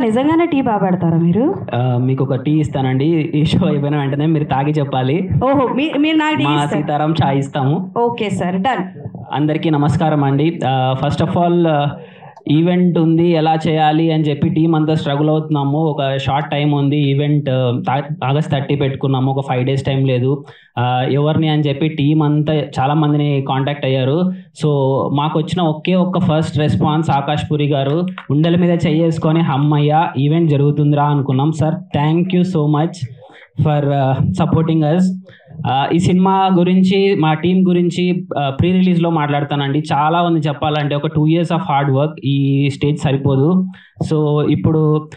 నిజంగానే టీ బాగా పెడతారా మీరు? మీకు ఒక టీ ఇస్తానండి, ఈ షో అయిపోయిన వెంటనే మీరు తాగి చెప్పాలి. ఓహో, మీరు నాకు టీ మా ఇస్తారు. సీతారాం చాయ్ ఇస్తాము. Okay sir, done. అందరికీ నమస్కారం అండి. ఫస్ట్ ఆఫ్ ఆల్ ఈవెంట్ ఉంది, ఎలా చేయాలి అని చెప్పి టీం అంతా స్ట్రగుల్ అవుతున్నాము. ఒక షార్ట్ టైం ఉంది, ఈవెంట్ ఆగస్ట్ 30 పెట్టుకున్నాము, ఒక 5 days టైం లేదు. ఎవరిని అని చెప్పి టీం అంతా చాలా మందిని కాంటాక్ట్ అయ్యారు. సో మాకు వచ్చిన ఒక్క ఫస్ట్ రెస్పాన్స్ ఆకాష్ పూరి గారు ఉండల మీద చేసుకొని అమ్మయ్య ఈవెంట్ జరుగుతుందిరా అనుకున్నాం. Sir thank you so much for supporting us. ఈ సినిమా గురించి, మా టీం గురించి ప్రీ రిలీజ్లో మాట్లాడతానండి. చాలా ఉంది చెప్పాలంటే, ఒక 2 years ఆఫ్ హార్డ్ వర్క్, ఈ స్టేజ్ సరిపోదు. సో ఇప్పుడు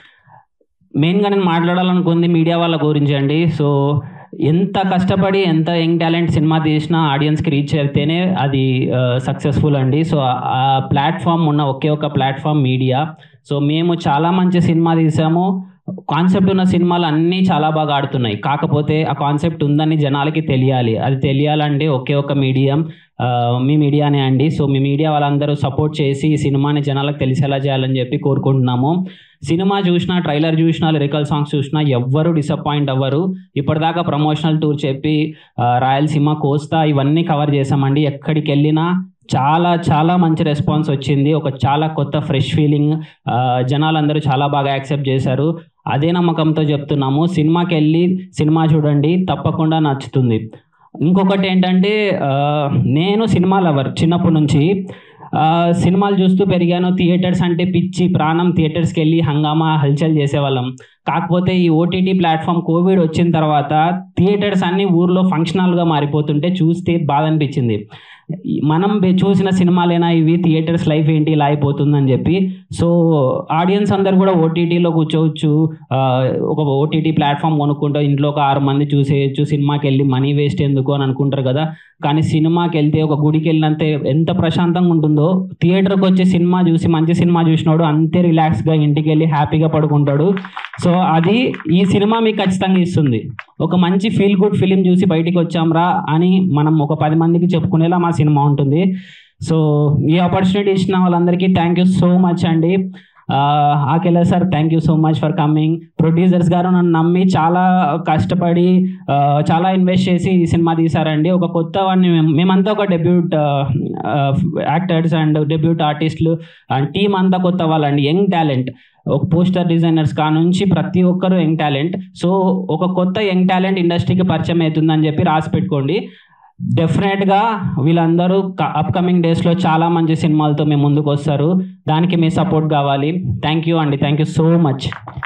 మెయిన్గా నేను మాట్లాడాలనుకుంది మీడియా వాళ్ళ గురించి అండి. సో ఎంత కష్టపడి ఎంత యంగ్ టాలెంట్ సినిమా తీసినా ఆడియన్స్కి రీచ్ అయితేనే అది సక్సెస్ఫుల్ అండి. సో ఆ ప్లాట్ఫామ్ ఉన్న ఒక్క ప్లాట్ఫామ్ మీడియా. సో మేము చాలా మంచి సినిమా తీసాము, కాన్సెప్ట్ ఉన్న సినిమాలు అన్నీ చాలా బాగా ఆడుతున్నాయి. కాకపోతే ఆ కాన్సెప్ట్ ఉందని జనాలకి తెలియాలి. అది తెలియాలంటే ఒక్క మీడియం మీ మీడియానే అండి. సో మీ మీడియా వాళ్ళందరూ సపోర్ట్ చేసి ఈ సినిమాని జనాలకు తెలిసేలా చేయాలని చెప్పి కోరుకుంటున్నాము. సినిమా చూసినా, ట్రైలర్ చూసినా, లిరికల్ సాంగ్స్ చూసినా ఎవ్వరు డిసప్పాయింట్ అవ్వరు. ఇప్పటిదాకా ప్రమోషనల్ టూర్ చెప్పి రాయలసీమ, కోస్తా ఇవన్నీ కవర్ చేసామండి. ఎక్కడికి వెళ్ళినా చాలా చాలా మంచి రెస్పాన్స్ వచ్చింది. ఒక చాలా కొత్త ఫ్రెష్ ఫీలింగ్, జనాలందరూ చాలా బాగా యాక్సెప్ట్ చేశారు. అదే నమ్మకంతో చెప్తున్నాము, సినిమాకి వెళ్ళి సినిమా చూడండి, తప్పకుండా నచ్చుతుంది. ఇంకొకటి ఏంటంటే, నేను సినిమా లవర్ చిన్నప్పటి నుంచి, సినిమాలు చూస్తూ పెరిగాను. థియేటర్స్ అంటే పిచ్చి ప్రాణం, థియేటర్స్కి వెళ్ళి హంగామా హల్చల్ చేసేవాళ్ళం. కాకపోతే ఈ ఓటీటీ ప్లాట్ఫామ్ కోవిడ్ వచ్చిన తర్వాత థియేటర్స్ అన్నీ ఊర్లో ఫంక్షన్ హాల్గా మారిపోతుంటే చూస్తే బాధ అనిపించింది. మనం చూసిన సినిమాలేనా ఇవి, థియేటర్స్ లైఫ్ ఏంటి ఇలా అయిపోతుందని చెప్పి. సో ఆడియన్స్ అందరు కూడా ఓటీటీలో కూర్చోవచ్చు, ఒక ఓటీటీ ప్లాట్ఫామ్ కొనుక్కుంటూ ఇంట్లో ఒక 6 మంది చూసేయచ్చు. సినిమాకి వెళ్ళి మనీ వేస్ట్ ఎందుకు అని అనుకుంటారు కదా. కానీ సినిమాకి వెళ్తే, ఒక గుడికి వెళ్ళినంతే ఎంత ప్రశాంతంగా ఉంటుందో, థియేటర్కి వచ్చి సినిమా చూసి మంచి సినిమా చూసినాడు అంతే రిలాక్స్గా ఇంటికి వెళ్ళి హ్యాపీగా పడుకుంటాడు. సో అది ఈ సినిమా మీకు ఖచ్చితంగా ఇస్తుంది. ఒక మంచి ఫీల్ గుడ్ ఫిలిం చూసి బయటికి వచ్చాంరా అని మనం ఒక 10 మందికి చెప్పుకునేలా మా సినిమా ఉంటుంది. సో ఈ ఆపర్చునిటీ ఇచ్చిన వాళ్ళందరికీ థ్యాంక్ యూ సో మచ్ అండి. Akela sir, thank you so much for coming. Producers గారు నన్ను నమ్మి చాలా కష్టపడి చాలా ఇన్వెస్ట్ చేసి ఈ సినిమా తీశారండి. ఒక కొత్త వాడిని, మేమంతా ఒక డెబ్యూట్ యాక్టర్స్ అండ్ డెబ్యూట్ ఆర్టిస్టులు అండ్ టీమ్ అంతా కొత్త వాళ్ళండి, యంగ్ టాలెంట్. ఒక పోస్టర్ డిజైనర్స్ నుంచి ప్రతి ఒక్కరు యంగ్ టాలెంట్. సో ఒక కొత్త యంగ్ టాలెంట్ ఇండస్ట్రీకి పరిచయం అవుతుందని చెప్పి రాసి పెట్టుకోండి. డెఫినెట్గా వీళ్ళందరూ అప్కమింగ్ డేస్లో చాలా మంచి సినిమాలతో మేము ముందుకు వస్తారు. దానికి మీ సపోర్ట్ కావాలి. థ్యాంక్ యూ అండి, థ్యాంక్ యూ సో మచ్.